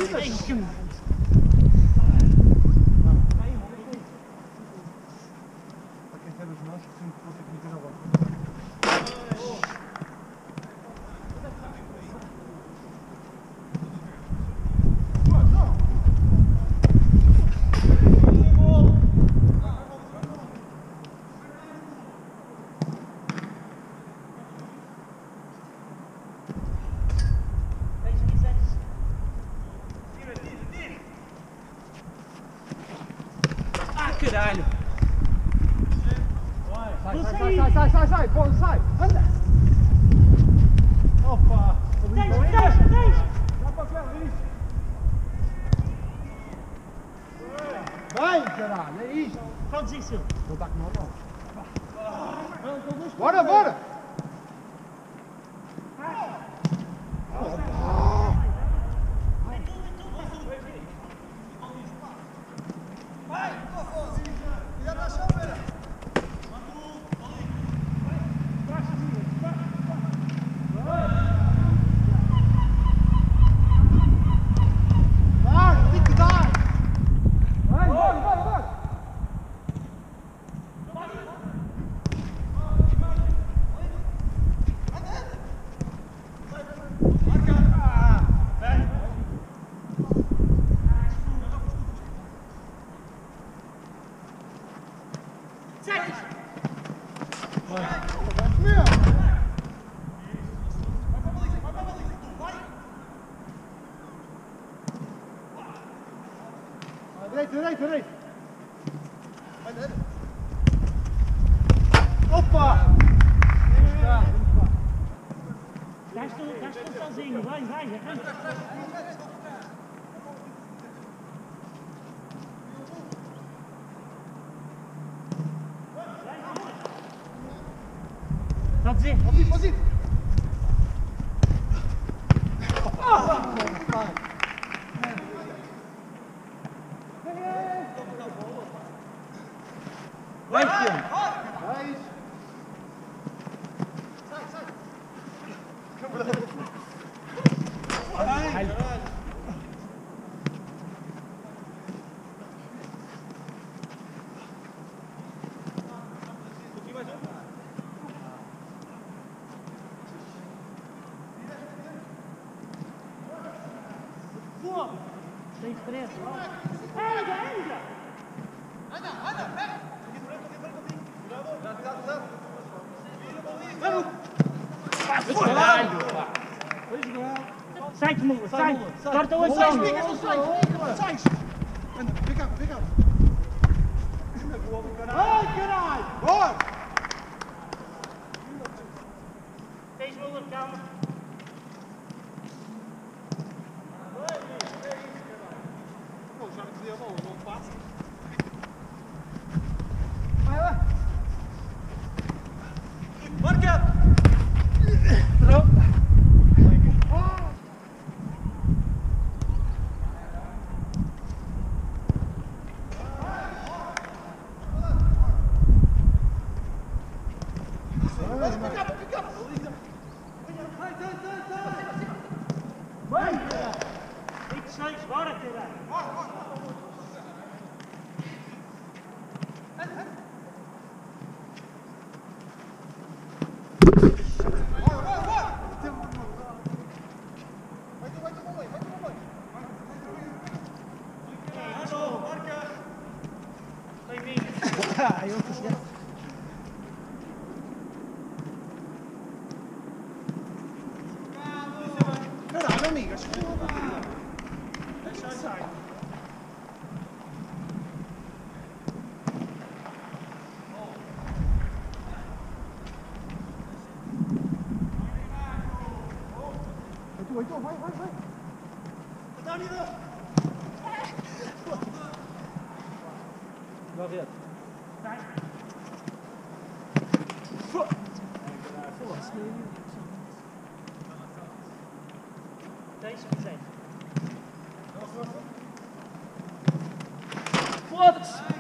Caralho! Sai, pô, sai! Anda! Opa! Deixa! Dá para ver isso! Bem, caralho, é isto! Faz isso! Não está com normal. Bora, bora! Direito! Opa! Estás tu sozinho, vai, arranca! Pode dizer? Pode ir! Vai, filho! Vai! Tem frente! Anda! Caralho! Sai, Mula, sai! Corta o ação! Sai! Anda, vem cá! Ai, caralho! Bora! Tens Mula, calma! Já me dizia a bola, não passa. Marca! Vai! 26, bora, caralho! Eu consegui. Caralho, amigas. Deixa sair. Então, vai. Vai, Deixa-me, Zé. foda-se!